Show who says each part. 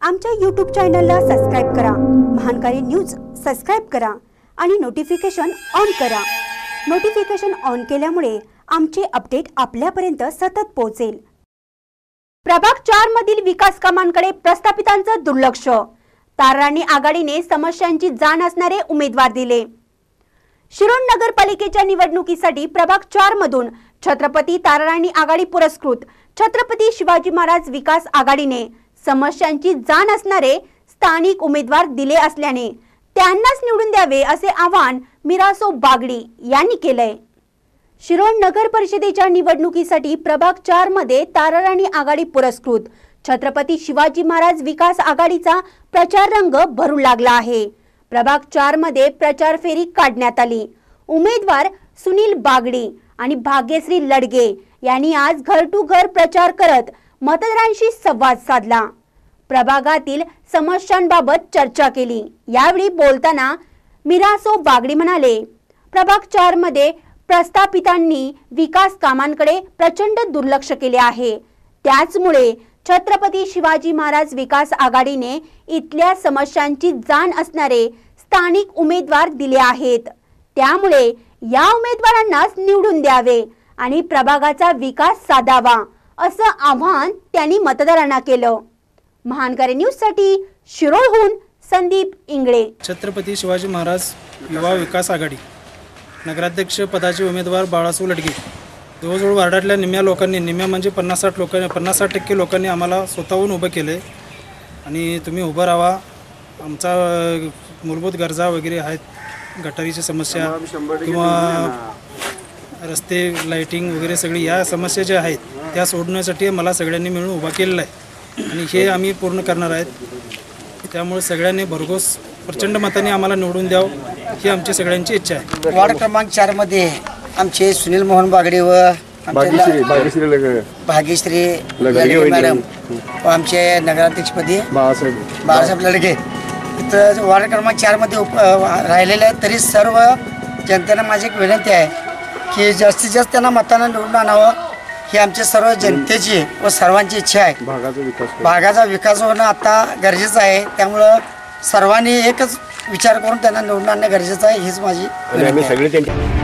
Speaker 1: आमच्या YouTube चॅनलला subscribe करा, महानकारी न्यूज सबस्क्राइब करा आणि नोटिफिकेशन ऑन करा। नोटिफिकेशन ऑन केल्यामुळे आमचे अपडेट आपल्यापर्यंत सतत पोहोचेल। प्रभाग 4 मधील विकास कामांकडे प्रस्थापितांचं दुर्लक्ष, ताराराणी आघाडीने समस्यांची जाण असणारे उमेदवार दिले। शिरोळ नगरपालिकेच्या निवडणुकीसाठी प्रभाग 4 मधून छत्रपती ताराराणी आघाडी पुरस्कृत छत्रपती शिवाजी महाराज विकास आघाडीने समस्यांची जाण असणारे स्थानिक उमेदवार दिले असल्याने त्यांनाच निवडून द्यावे असे आवाहन मिरासो बागडी यांनी केले। शिरोळ नगर परिषदेच्या निवडणुकीसाठी प्रभाग 4 मध्ये ताराराणी आघाडी पुरस्कृत छत्रपती शिवाजी महाराज विकास आघाडीचा प्रचार रंग भरू लागला आहे। प्रभाग 4 मध्ये प्रचार फेरी काढण्यात आली। उमेदवार सुनील बागडी आणि भाग्यश्री लडगे यांनी आज घर टू घर प्रचार करत मतदारांशी संवाद साधला। प्रभागातील समस्यांबाबत चर्चा केली। यावेळी बोलताना मिरासो बागडी म्हणाले, प्रभाग 4 मध्ये प्रस्थापितांनी विकास कामांकडे प्रचंड दुर्लक्ष केले आहे। त्याचमुळे छत्रपती शिवाजी महाराज विकास आघाडीने इथल्या समस्यांची जाण असणारे स्थानिक उमेदवार दिले आहेत। त्यामुळे या उमेदवारांनाच निवडून द्यावे आणि प्रभागाचा विकास साधावा असं आवाहन त्यांनी मतदारांना केलं। महानकारी न्यूज साठी शिरोळहून संदीप इंगळे।
Speaker 2: छत्रपती शिवाजी महाराज युवा विकास आघाडी नगराध्यक्ष पदाचे उमेदवार बाळासाहेब लडगे जवळजवळ वार्डातल्या निम्या लोकांनी, निम्या म्हणजे 50-60% लोकांनी आम्हाला स्वतःहून उभं केले आणि तुम्ही उभं राहा। आमचा मूलभूत गरजा वगैरे आहेत, गटारीची समस्या किंवा रस्ते लाइटिंग वगैरे सगळी या समस्या ज्या आहेत त्या सोडण्यासाठी मला सगळ्यांनी मिळून उभा केलेला आहे आणि हे आम्ही पूर्ण करणार आहेत। त्यामुळे सगळ्यांनी भरघोस प्रचंड मताने आम्हाला निवडून द्यावं ही आमची सगळ्यांची इच्छा आहे।
Speaker 3: वार्ड क्रमांक 4 मध्ये आमचे सुनील मोहन बागडे व भाग्यश्री लडगे मॅडम व आमचे नगराध्यक्षपदी बाळासाहेब लडगे इथं वार्ड क्रमांक 4 मध्ये राहिलेले आहेत। तरी सर्व जनतेला माझी एक विनंती आहे की जास्तीत जास्त त्यांना मतांना निवडून आणावं ही आमच्या सर्व जनतेची व सर्वांची इच्छा आहे। भागाचा विकास होणं आता गरजेचं आहे, त्यामुळं सर्वांनी एकच विचार करून त्यांना निवडून आणणं गरजेचं आहे हीच माझी विनंती आहे।